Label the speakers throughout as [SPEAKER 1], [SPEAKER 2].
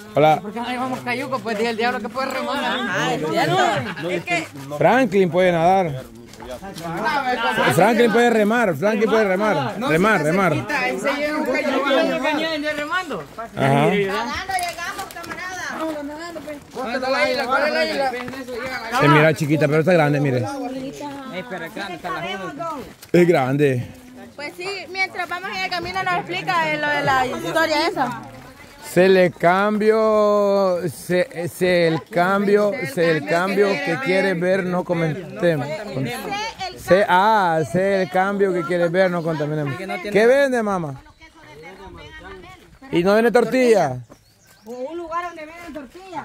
[SPEAKER 1] Hola.
[SPEAKER 2] ¿Por qué no llevamos cayuco? Pues dije el diablo que puede remar.
[SPEAKER 3] Ajá, es cierto. Es que...
[SPEAKER 1] Franklin puede nadar. Franklin puede remar. Franklin puede remar. Remar.
[SPEAKER 2] Ahí se lleva un cayuco. ¿No remando?
[SPEAKER 1] Ajá.
[SPEAKER 3] Nadando llegamos, camarada. Nadando, pues.
[SPEAKER 2] ¿Cuál es la isla? ¿Cuál es la isla?
[SPEAKER 1] Se mira chiquita, pero está grande, mire. Es grande.
[SPEAKER 3] Pues sí, mientras vamos en el camino nos explica lo de la historia esa.
[SPEAKER 1] El cambio que quiere ver, no comentemos. Sé el cambio que quiere ver, no contaminemos. ¿Qué vende, mamá? ¿Y no vende tortilla?
[SPEAKER 3] Un lugar donde venden tortillas.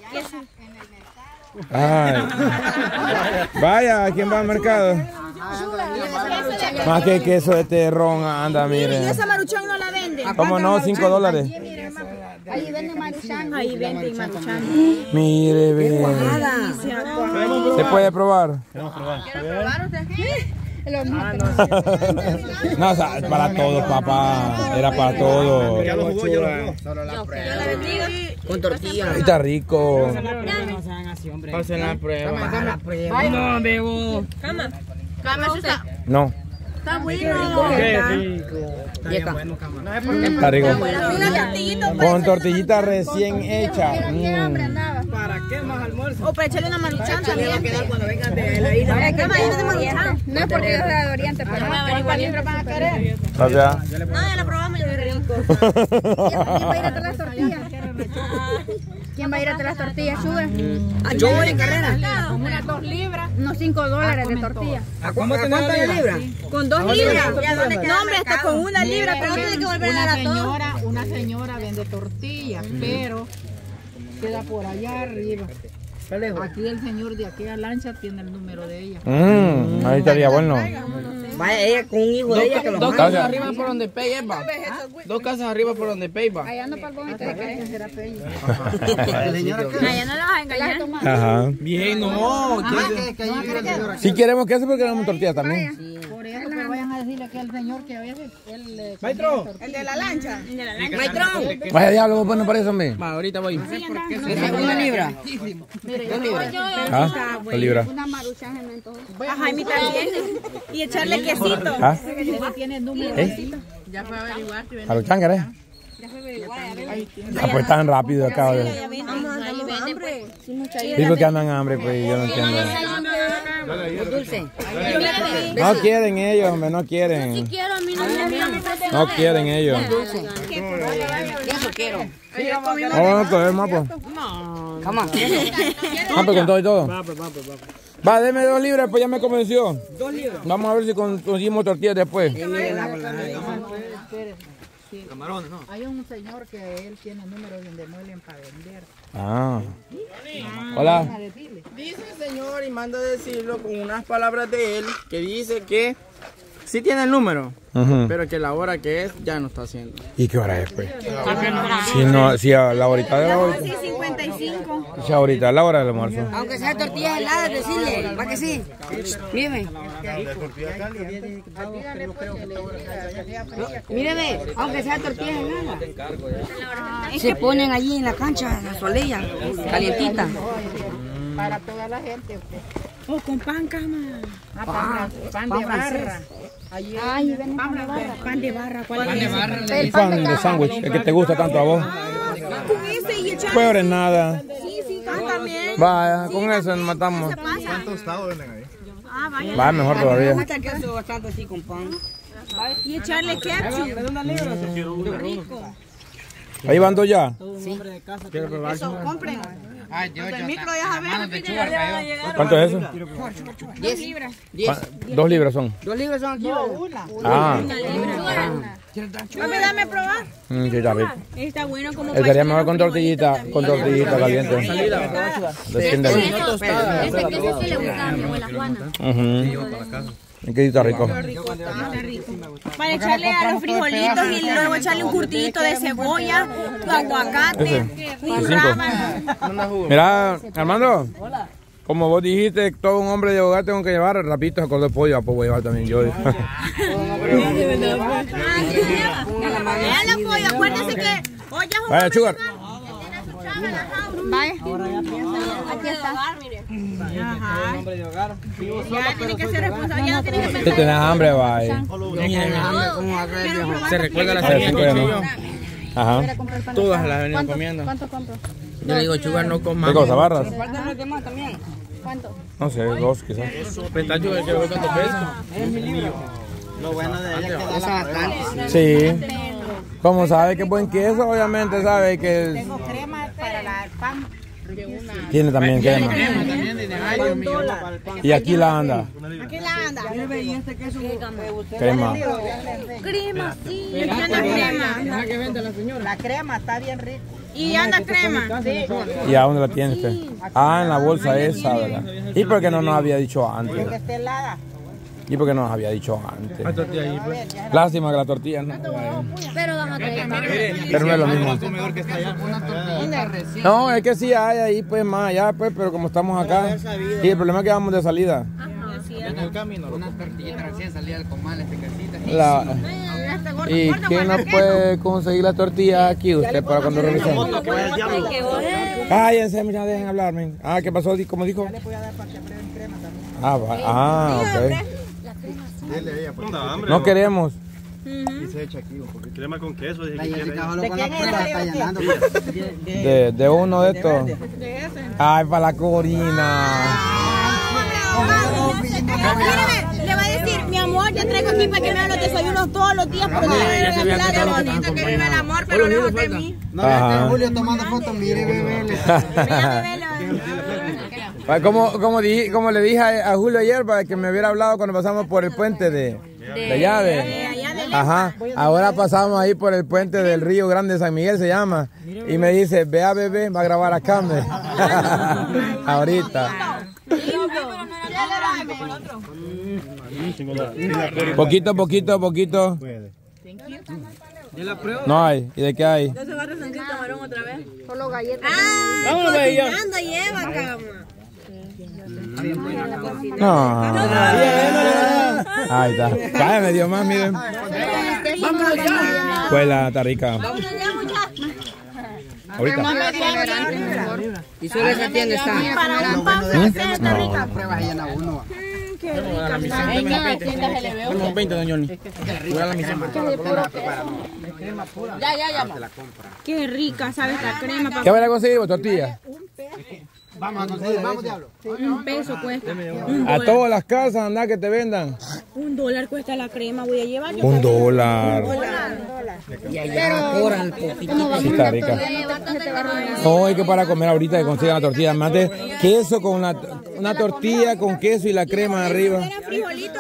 [SPEAKER 1] Ay. Vaya, ¿quién va al mercado? Más que queso de terrón anda, miren.
[SPEAKER 3] ¿Y esa maruchan no la venden?
[SPEAKER 1] ¿Cómo no? $5.
[SPEAKER 3] Ahí venden maruchan. Ahí venden maruchan.
[SPEAKER 1] Mire, ve. ¿Se puede probar?
[SPEAKER 3] ¿Quiere probar usted?
[SPEAKER 1] No, o sea, para todos, papá. Era para todos.
[SPEAKER 4] Ya lo jugó, con tortilla.
[SPEAKER 1] Está rico.
[SPEAKER 2] Pasen la prueba.
[SPEAKER 3] No, bebo. Cama. Cama, eso está.
[SPEAKER 1] No.
[SPEAKER 3] Está bueno.
[SPEAKER 2] Qué rico.
[SPEAKER 1] Está rico.
[SPEAKER 3] Una tortillita.
[SPEAKER 1] Con tortillita recién hecha.
[SPEAKER 2] ¿Para qué más almuerzo?
[SPEAKER 3] O para echarle una maruchan también.
[SPEAKER 4] Cuando vengan de la isla.
[SPEAKER 3] ¿Qué más? Yo no maruchan. No es porque yo sea de Oriente, pero ¿cuál libro van a querer?
[SPEAKER 1] Gracias.
[SPEAKER 3] No, ya la probamos, yo de rico. ¿Quién va a ir a traer las tortillas? ¿Quién va a ir a traer las tortillas? Sube.
[SPEAKER 4] Yo voy en carrera.
[SPEAKER 3] Unas 2 libras. Unos $5 de tortilla.
[SPEAKER 4] ¿Cuánto es la libra?
[SPEAKER 3] Con 2 libras. No, hombre, hasta con 1 libra, pero no tiene que volver a dar a todo.
[SPEAKER 2] Una señora vende tortillas, pero queda por allá arriba. Aquí el señor de aquella lancha tiene el número de ella.
[SPEAKER 1] Ahí estaría bueno.
[SPEAKER 4] Vaya ella con un hijo de ella que lo
[SPEAKER 2] Dos
[SPEAKER 4] manda.
[SPEAKER 2] casas arriba por donde Pei va. Dos casas arriba por donde Pei va.
[SPEAKER 3] Allá no para el bonito de que será Peña.
[SPEAKER 4] Allá
[SPEAKER 3] no la vas a engañar.
[SPEAKER 1] Ajá.
[SPEAKER 2] Bien, no.
[SPEAKER 1] Si queremos queso, porque queremos tortilla también.
[SPEAKER 2] Por eso, pero vayan a decirle que el señor que a veces él...
[SPEAKER 4] Maestro.
[SPEAKER 3] El de la lancha.
[SPEAKER 4] Maestro.
[SPEAKER 1] Vaya diablo, vos no parece, hombre.
[SPEAKER 2] Va, ahorita voy.
[SPEAKER 4] Una libra.
[SPEAKER 1] ¿Ah? 2 libras.
[SPEAKER 3] Una maruchan en todo. A Jaime también. Y echarle quesito.
[SPEAKER 1] ¿Ah?
[SPEAKER 2] Tiene el número. Ya fue a averiguar.
[SPEAKER 1] ¿A los changares? Ah, pues tan rápido acá. Digo que andan hambre, pues yo no entiendo.
[SPEAKER 4] Dulce.
[SPEAKER 1] No quieren ellos, hombre, no quieren. No quieren ellos.
[SPEAKER 4] Eso quiero.
[SPEAKER 1] Vamos a coger más, pues.
[SPEAKER 4] Cama.
[SPEAKER 1] Pues con todo y todo. Va, deme 2 libras, pues ya me convenció.
[SPEAKER 4] 2 libras.
[SPEAKER 1] Vamos a ver si conseguimos tortillas después.
[SPEAKER 2] Camarones, ¿no? Hay un señor que él tiene números donde muelen para vender.
[SPEAKER 1] Ah. Hola.
[SPEAKER 5] Dice el señor y manda a decirlo con unas palabras de él que dice que sí tiene el número, pero que la hora que es ya no está haciendo.
[SPEAKER 1] ¿Y qué hora es, pues? Si a la horita de la hora.
[SPEAKER 3] Sí, 55.
[SPEAKER 1] Si ahorita es la hora del almuerzo.
[SPEAKER 4] Aunque sea tortillas heladas, decirle. ¿Va que sí? Míreme. Míreme, aunque sea tortillas heladas. Se ponen allí en la cancha, en la solella, calientita.
[SPEAKER 2] Para toda la gente.
[SPEAKER 3] O con pan, cama.
[SPEAKER 2] Pan de barra.
[SPEAKER 3] Ay, ven pan de barra. Pan de barra. ¿Cuál es?
[SPEAKER 1] El pan de sándwich, el que te gusta tanto a vos.
[SPEAKER 3] Con ese y echar.
[SPEAKER 1] Peor en nada.
[SPEAKER 3] Sí, pan también.
[SPEAKER 1] Vaya, con eso nos matamos.
[SPEAKER 4] ¿Cuántos tostados venden ahí?
[SPEAKER 3] Ah, vaya.
[SPEAKER 1] Va, mejor todavía.
[SPEAKER 4] Me gusta el queso bastante así con pan.
[SPEAKER 3] Y echarle ketchup. Rico.
[SPEAKER 1] Ahí van 2 ya.
[SPEAKER 3] Eso, compren. El micro ya sabes.
[SPEAKER 1] ¿Cuánto es eso?
[SPEAKER 4] 10 libras. 10.
[SPEAKER 1] 2 libras son.
[SPEAKER 4] 2 libras son aquí.
[SPEAKER 1] Ah.
[SPEAKER 3] Dame a probar.
[SPEAKER 1] Sí, está rico.
[SPEAKER 3] Está bueno como
[SPEAKER 1] Estaría mejor con tortillita caliente. Recién de ahí.
[SPEAKER 3] Este queso sí le gusta a mi abuela Juana.
[SPEAKER 1] Es que está rico.
[SPEAKER 3] Para echarle a los frijolitos y luego echarle un curtidito de cebolla, tu aguacate, un rábano.
[SPEAKER 1] Mira, Armando. Como vos dijiste, todo un hombre de hogar tengo que llevar rapidito a color de pollo, pues voy a llevar también yo.
[SPEAKER 3] Vean la pollo, acuérdense que hoy ya
[SPEAKER 1] Vaya, Sugar.
[SPEAKER 3] Vaya. Aquí está. Ajá. Ya tiene que ser responsable. Ya no tiene que
[SPEAKER 1] Si
[SPEAKER 3] pensar.
[SPEAKER 1] tenés hambre, vaya.
[SPEAKER 5] Se recuerda la semilla
[SPEAKER 1] ¿no? Ajá.
[SPEAKER 5] todas las venían comiendo.
[SPEAKER 2] ¿Cuánto compro?
[SPEAKER 5] Yo le digo, Chugar, no
[SPEAKER 1] ¿Qué
[SPEAKER 5] comas.
[SPEAKER 1] cosa, barras?
[SPEAKER 4] ¿Faltan los demás también?
[SPEAKER 2] ¿Cuánto?
[SPEAKER 1] No sé, 2 quizás.
[SPEAKER 5] Está Chugar, quiero ver cuánto pesa.
[SPEAKER 6] Lo bueno de ella es que da bastante.
[SPEAKER 1] Sí. Como sabe que es buen queso, obviamente sabe que
[SPEAKER 2] Tengo crema para el pan.
[SPEAKER 1] tiene también crema.
[SPEAKER 5] También de gallo, mi
[SPEAKER 1] Y aquí la anda.
[SPEAKER 3] Aquí la anda.
[SPEAKER 4] ¿Y este queso?
[SPEAKER 1] Crema.
[SPEAKER 3] Crema, sí. Y aquí anda crema.
[SPEAKER 5] que vende la señora.
[SPEAKER 2] La crema está bien rica.
[SPEAKER 3] Y anda crema.
[SPEAKER 1] ¿Y a dónde la tiene usted? Ah, en la bolsa esa, ¿verdad? ¿Y por qué no nos había dicho antes?
[SPEAKER 2] Que esté helada.
[SPEAKER 1] ¿Y por qué no nos había dicho antes?
[SPEAKER 5] La tortilla ahí, pues.
[SPEAKER 1] Lástima que la tortilla no.
[SPEAKER 3] Pero van a traer.
[SPEAKER 1] Pero no es lo mismo.
[SPEAKER 5] El comedor que está allá.
[SPEAKER 1] No, es que sí hay ahí, pues más allá, pues, pero como estamos acá. Y el problema es que vamos de salida.
[SPEAKER 5] En el camino. Una tortilla recién salida del comal, este casita.
[SPEAKER 1] ¿Y quién no puede conseguir la tortilla aquí usted para cuando regresemos? Cállense, mira, dejen hablarme. Ah, ¿qué pasó? ¿Cómo dijo? Ah, ok. No queremos.
[SPEAKER 6] Crema con queso.
[SPEAKER 2] ¿De quién es?
[SPEAKER 1] De uno de estos. Ay, para la Corina.
[SPEAKER 3] Le va a decir, mi amor, yo traigo aquí para que me hagan los desayunos todos los días. Porque qué bonito que vive el amor, pero lejos de mí.
[SPEAKER 1] Ajá.
[SPEAKER 6] Julio tomando fotos, mire, bebé.
[SPEAKER 1] Como le dije a Julio ayer para que me hubiera hablado cuando pasamos por el puente de allá ajá, ahora pasamos ahí por el puente del Río Grande San Miguel se llama y me dice, vea bebé, va a grabar acá ahorita. Poquito. No hay. ¿Y de qué hay?
[SPEAKER 3] Solo galletas.
[SPEAKER 5] Vámonos de ella.
[SPEAKER 3] Anda, lleva, cama.
[SPEAKER 1] No. Ahí está. Vaya, me dio más, miren. Pues la está rica. Ahorita.
[SPEAKER 4] Y solo esa tienda está.
[SPEAKER 3] Para un pan está rica.
[SPEAKER 6] Pruebas ahí en la uno.
[SPEAKER 5] La misión de me Unos 20, doña Oli. Voy a la misión.
[SPEAKER 3] Ya. Qué rica, ¿sabes? La crema.
[SPEAKER 1] ¿Qué van a conseguir? ¿Tortilla?
[SPEAKER 6] Vamos a conseguir, vamos, diablo.
[SPEAKER 3] $1 cuesta.
[SPEAKER 1] A todas las casas, anda que te vendan.
[SPEAKER 3] $1 cuesta la crema, voy a llevar.
[SPEAKER 1] $1. Sí, está rica. No, es que para comer ahorita que consigan la tortilla, más de queso con una tortilla con queso y la crema arriba.
[SPEAKER 3] ¿Frijolitos?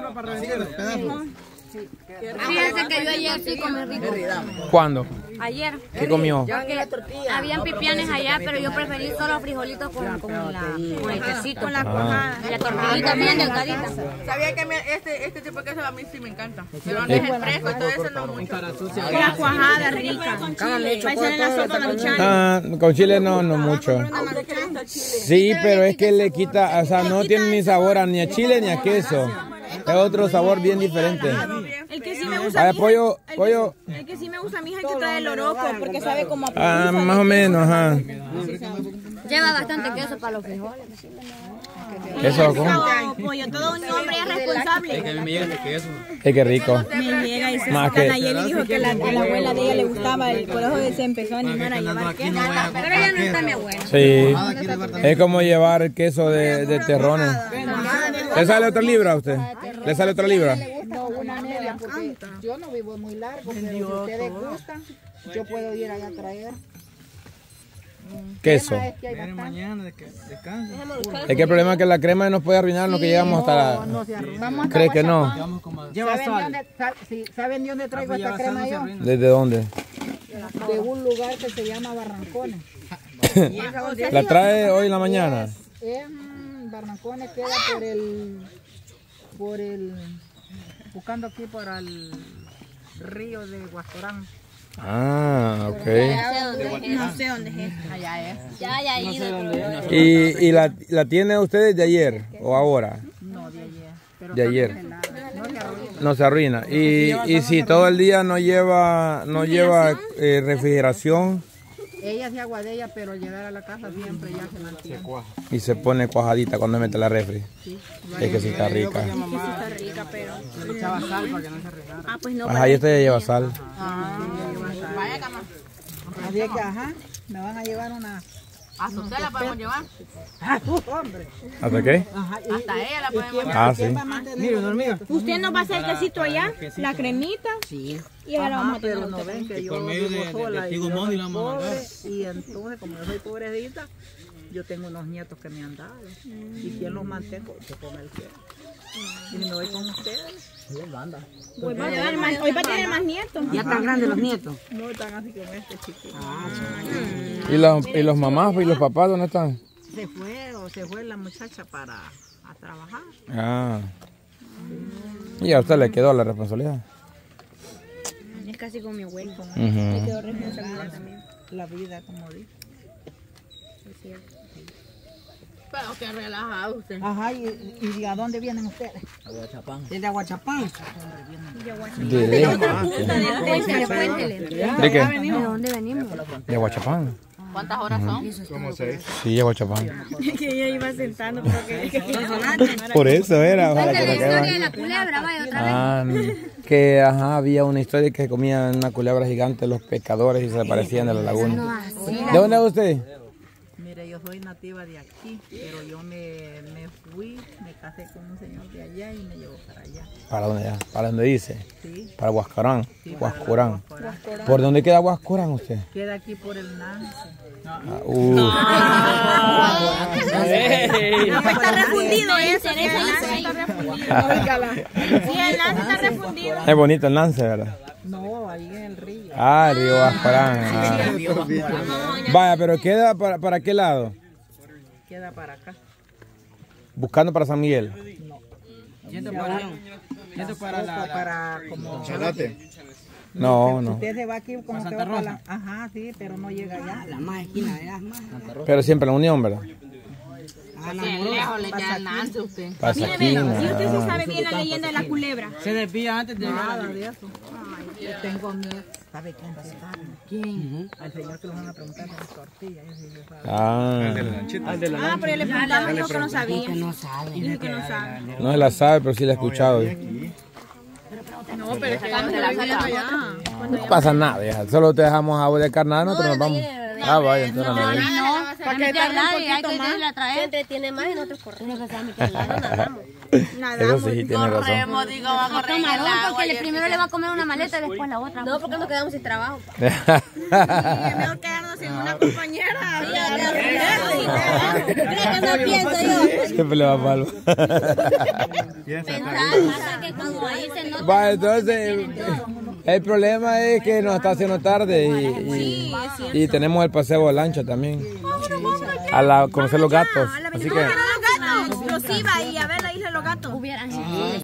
[SPEAKER 7] Fíjense que yo ayer sí comí rico.
[SPEAKER 1] ¿Cuándo?
[SPEAKER 7] Ayer.
[SPEAKER 1] ¿Qué comió?
[SPEAKER 7] Habían pipianes allá, pero yo preferí solo frijolitos con el quesito.
[SPEAKER 3] Con la cuajada.
[SPEAKER 7] Y la tortillita bien delgadita.
[SPEAKER 8] Sabía que este tipo de queso a mí sí me encanta. Pero no es fresco y todo eso no mucho.
[SPEAKER 3] La cuajada rica. Va a ser en la sopa de chile.
[SPEAKER 1] Ah, con chile no mucho. Sí, pero es que le quita, o sea, no tiene ni sabor ni a chile ni a queso. Es otro sabor bien diferente.
[SPEAKER 3] El que sí me gusta.
[SPEAKER 1] A ver, pollo.
[SPEAKER 3] El que sí me gusta a mí es el que trae el loroco, porque sabe como a
[SPEAKER 1] Ah, más o menos, ajá.
[SPEAKER 7] Lleva bastante queso para los frijoles.
[SPEAKER 1] Eso, ¿cómo?
[SPEAKER 3] Pollo, todo un hombre es responsable.
[SPEAKER 5] Que a mí me llega de queso.
[SPEAKER 1] Qué rico.
[SPEAKER 3] Me llega y se
[SPEAKER 1] Más que-
[SPEAKER 3] Nayeli dijo que la abuela de ella le gustaba, por eso se empezó a animar a llevar queso.
[SPEAKER 7] Pero ya no está mi abuela.
[SPEAKER 1] Sí. Es como llevar el queso de terrones. ¿Le sale otra libra a usted? ¿Le sale otra libra?
[SPEAKER 2] No, una media, porque yo no vivo muy largo, pero si ustedes gustan, yo puedo ir allá a traer.
[SPEAKER 1] Queso.
[SPEAKER 2] Es que hay bastante.
[SPEAKER 5] Mañana descansa.
[SPEAKER 1] Es que el problema es que la crema nos puede arruinar lo que llegamos hasta la...
[SPEAKER 2] No se arruina.
[SPEAKER 1] ¿Cree que no?
[SPEAKER 2] ¿Saben de dónde traigo esta crema yo?
[SPEAKER 1] ¿Desde dónde?
[SPEAKER 2] De un lugar que se llama Barrancones.
[SPEAKER 1] ¿La trae hoy en la mañana?
[SPEAKER 2] Barrancones queda buscando aquí por el río de Guastorán.
[SPEAKER 1] Ah, ok.
[SPEAKER 3] No sé dónde es.
[SPEAKER 2] Allá es.
[SPEAKER 7] Ya ido.
[SPEAKER 1] ¿Y la tiene usted de ayer o ahora?
[SPEAKER 2] No, de ayer. Pero
[SPEAKER 1] De ayer.
[SPEAKER 2] no se arruina.
[SPEAKER 1] No se arruina. Y si todo el día no lleva refrigeración,
[SPEAKER 2] Ella se agua de ella, pero al llegar a la casa siempre ya se mantiene.
[SPEAKER 1] Y se pone cuajadita cuando mete la refri.
[SPEAKER 2] Sí.
[SPEAKER 1] Es que sí está rica.
[SPEAKER 3] Es que sí está rica, pero...
[SPEAKER 5] Le echaba sal para que no se regara.
[SPEAKER 3] Ah, pues no.
[SPEAKER 1] Ajá, y esta ya lleva sal.
[SPEAKER 8] Vaya, cama.
[SPEAKER 2] Así es que, ajá, me van a llevar una...
[SPEAKER 8] Hasta usted la podemos llevar.
[SPEAKER 2] Hombre.
[SPEAKER 1] ¿Hasta qué?
[SPEAKER 2] Ajá,
[SPEAKER 8] Hasta ella la podemos llevar.
[SPEAKER 1] Ah, sí.
[SPEAKER 5] Mire, una hormiga.
[SPEAKER 3] Usted nos va a hacer el quesito allá, la cremita.
[SPEAKER 4] Sí.
[SPEAKER 3] Y ahora vamos a
[SPEAKER 2] pero
[SPEAKER 3] tener
[SPEAKER 2] no ven que yo
[SPEAKER 6] por medio
[SPEAKER 2] vivo
[SPEAKER 6] de
[SPEAKER 2] sola y
[SPEAKER 6] Tigo
[SPEAKER 2] yo
[SPEAKER 6] Money
[SPEAKER 2] soy
[SPEAKER 6] la vamos a mandar.
[SPEAKER 2] pobre, y entonces como yo soy pobrecita, yo tengo unos nietos que me han dado y quien los mantengo, yo con el que y me voy con ustedes.
[SPEAKER 3] Hoy va a tener más nietos.
[SPEAKER 4] Ya están grandes los nietos.
[SPEAKER 2] No están así como este chiquito.
[SPEAKER 1] ¿Y los mamás y los papás dónde están?
[SPEAKER 2] Se fue la muchacha a trabajar.
[SPEAKER 1] Ah. Y a usted le quedó la responsabilidad.
[SPEAKER 3] Es casi con mi abuelo.
[SPEAKER 1] Ujú.
[SPEAKER 3] Me quedó responsabilidad también.
[SPEAKER 2] La vida, como dice.
[SPEAKER 3] Es cierto.
[SPEAKER 8] Pero que relajado usted.
[SPEAKER 2] Ajá, ¿y a dónde vienen ustedes?
[SPEAKER 4] Desde Aguachapán.
[SPEAKER 1] ¿De qué?
[SPEAKER 7] ¿De dónde venimos?
[SPEAKER 1] De Aguachapán.
[SPEAKER 8] ¿Cuántas horas son?
[SPEAKER 1] Sí, de Aguachapán.
[SPEAKER 3] Que ella iba sentando, pero que
[SPEAKER 1] Por eso era. Para
[SPEAKER 7] Cuéntale
[SPEAKER 1] que
[SPEAKER 7] la
[SPEAKER 1] no
[SPEAKER 7] historia
[SPEAKER 1] caigan.
[SPEAKER 7] de la culebra, vaya otra vez.
[SPEAKER 1] Ah, que ajá, había una historia que comían una culebra gigante los pescadores y se aparecían de la laguna. ¿De dónde es usted?
[SPEAKER 2] Mire, yo soy nativa de aquí, pero yo me fui, me casé con un señor de allá y me llevó para allá.
[SPEAKER 1] ¿Para dónde ya? ¿Para dónde dice?
[SPEAKER 2] Sí.
[SPEAKER 1] Para Huascarán.
[SPEAKER 2] Sí,
[SPEAKER 1] Huascurán.
[SPEAKER 2] para Huascurán.
[SPEAKER 1] ¿Por dónde queda Huascurán usted?
[SPEAKER 2] Queda aquí por el Nance.
[SPEAKER 3] está refundido ese. Sí, el lance está refundido.
[SPEAKER 1] Es bonito el Nance, ¿verdad?
[SPEAKER 2] No, ahí en el río.
[SPEAKER 1] Ah, el río Huascarán. Ah. Vaya, pero ¿queda para qué lado?
[SPEAKER 2] Queda para acá.
[SPEAKER 1] Buscando para San Miguel.
[SPEAKER 5] Yendo para
[SPEAKER 2] como...
[SPEAKER 1] No, no.
[SPEAKER 2] Usted se va aquí como que va para la... Ajá, sí, pero no llega allá.
[SPEAKER 4] La más esquina de las más.
[SPEAKER 1] Pero siempre en la Unión, ¿verdad?
[SPEAKER 8] Lejos le queda Nancy usted.
[SPEAKER 1] Pasaquina.
[SPEAKER 3] Y usted sí sabe bien la leyenda de la culebra.
[SPEAKER 5] Se desvía antes de
[SPEAKER 2] Nada de eso. Ay, yo tengo miedo. ¿Sabe quién va a estar? ¿Quién? Al señor que los van a preguntar de las tortillas. Ese sí sabe.
[SPEAKER 1] Ah.
[SPEAKER 3] Pero le preguntamos lo que no sabía.
[SPEAKER 4] Que no sabe.
[SPEAKER 3] Dice que no sabe.
[SPEAKER 1] No se la sabe, pero sí la he escuchado.
[SPEAKER 8] No, pero es que ya se la saca allá.
[SPEAKER 1] No pasa nada, ya. Solo te dejamos agua de carnada, nosotros nos vamos. Ah, vaya, entonces no.
[SPEAKER 7] Para que tarde un poquito más.
[SPEAKER 3] Se entretiene más y nosotros corremos.
[SPEAKER 1] Eso sí, tiene razón.
[SPEAKER 8] Corremos, digo, va a correr en el
[SPEAKER 7] Camarón,
[SPEAKER 8] agua.
[SPEAKER 7] porque primero le va a comer una maleta y después la otra.
[SPEAKER 3] No, porque nos quedamos sin trabajo. Mejor quedarnos sin una compañera. No pienso yo.
[SPEAKER 1] Siempre le va mal.
[SPEAKER 7] Pensar que cuando ahí se nota.
[SPEAKER 1] Va, entonces, el problema es que nos está haciendo tarde y tenemos el paseo de lancha también. A conocer los gatos. Así que...
[SPEAKER 3] Los iba y a ver la isla de los gatos.